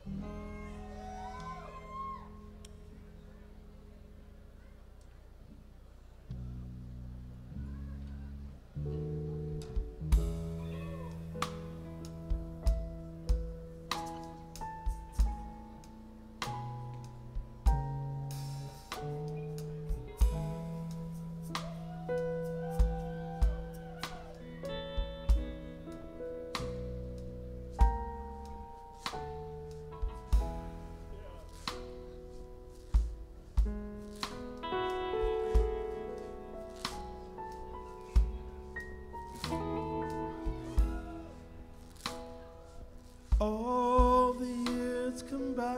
All the years combined,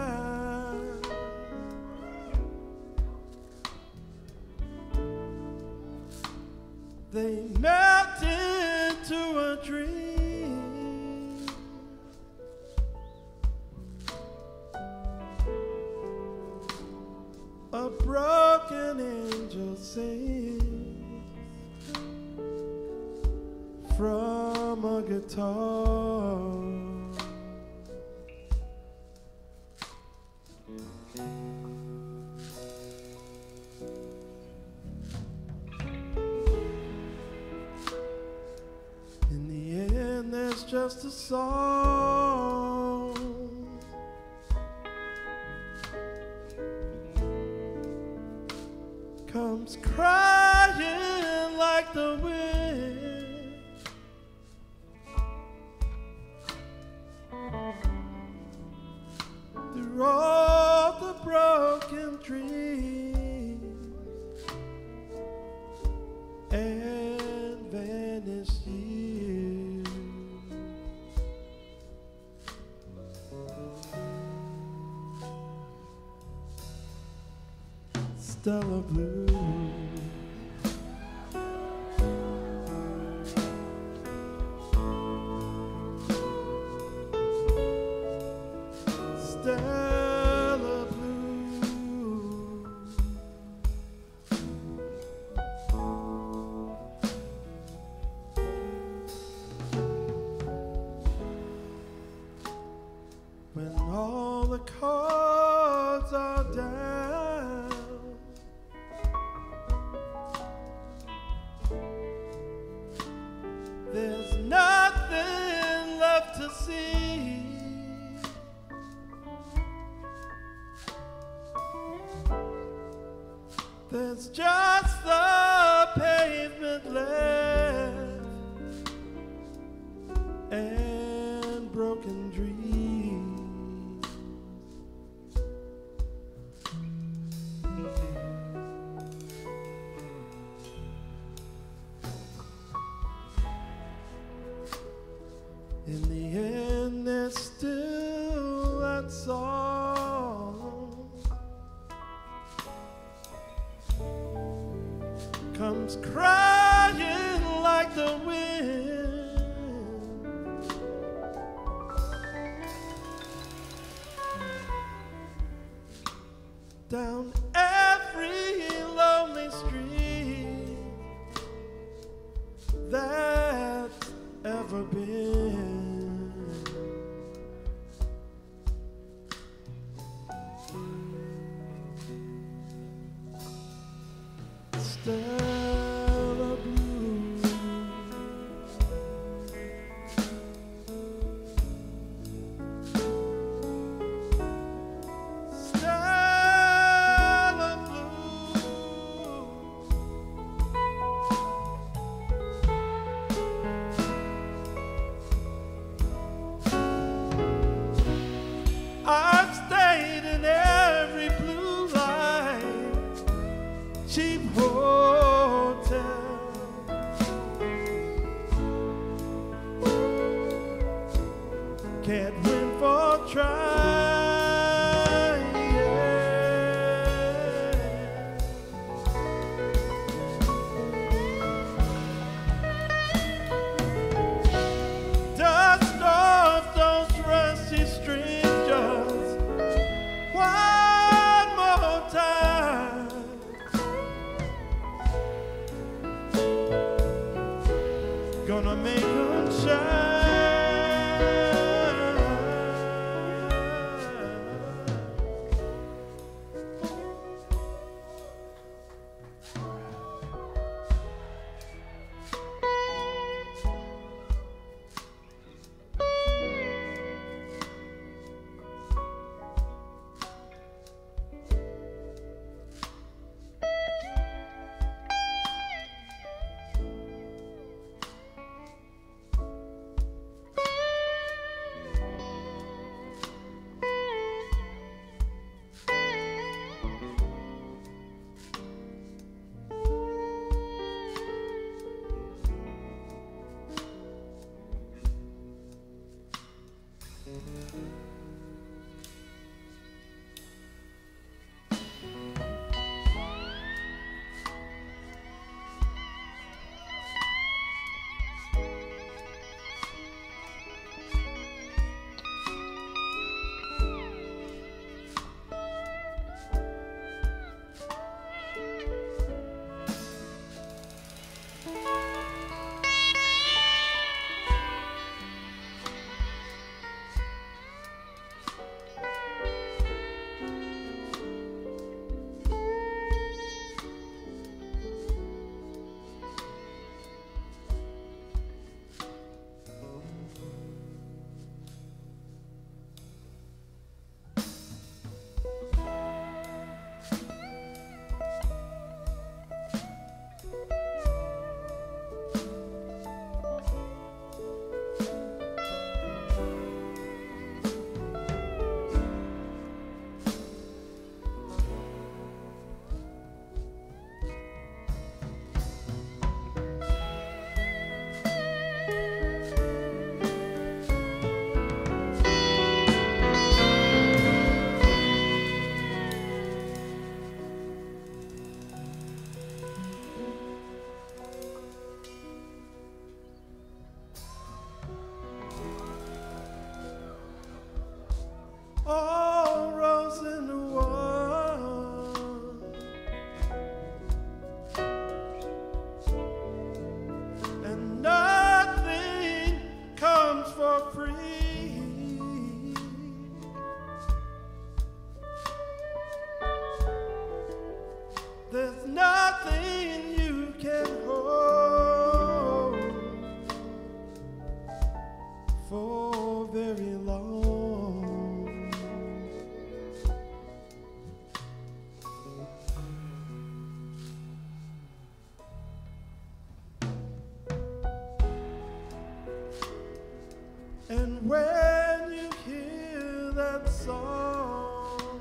they melt into a dream. A broken angel sings from a guitar. In the end, there's just a song. Comes crying like the wind. Through all the broken dreams and vanished years. Stella Blue. Stella Blue. When all the cards are down, there's nothing left to see. There's just the pavement left and broken dreams. In the end, there's still that song. Comes crying like the wind. Down every lonely street that's ever been. Stella Blue. Stella Blue. I've stayed in every blue light, cheap hotel. Can't win for trying. Dust off those rusty strangers one more time. Gonna make them shine. all rose into one, and nothing comes for free. There's nothing you can hold for very long. And when you hear that song,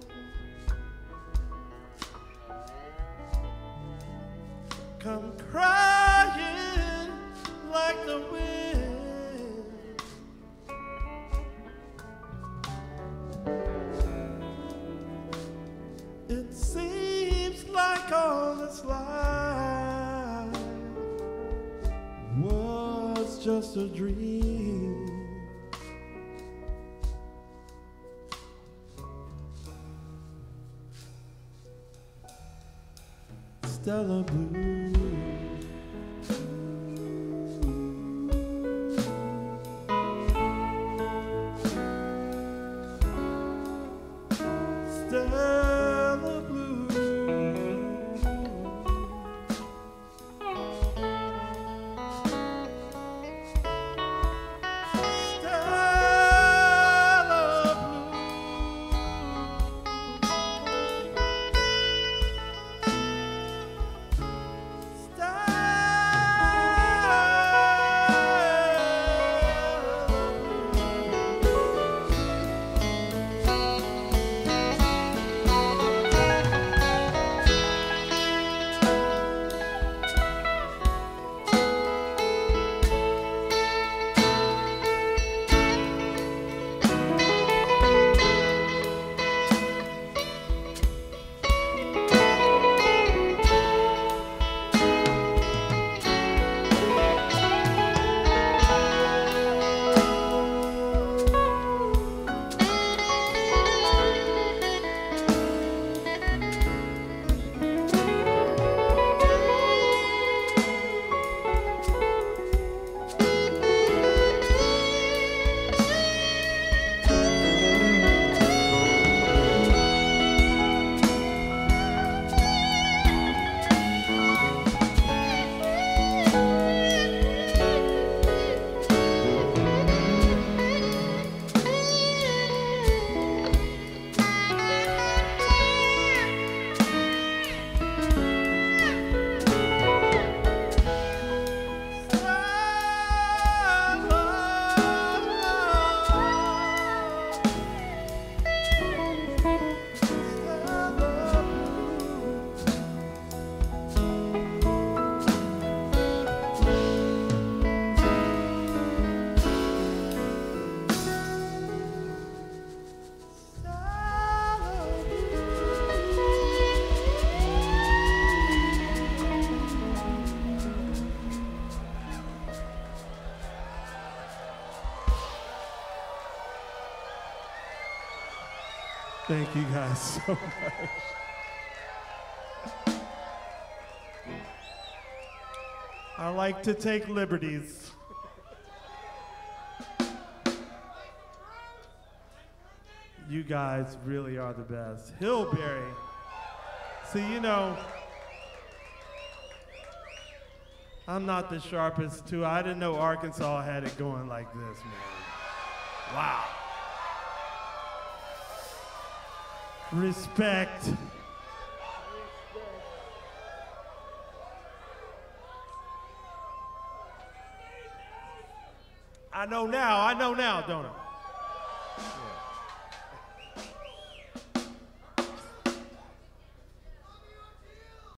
come crying like the wind. It seems like all this life was just a dream. Stella Blue. Stella Blue. Thank you guys so much. I like to take liberties. You guys really are the best. Hillberry. See, you know, I'm not the sharpest too. I didn't know Arkansas had it going like this, man. Wow. Respect. I know now, don't I?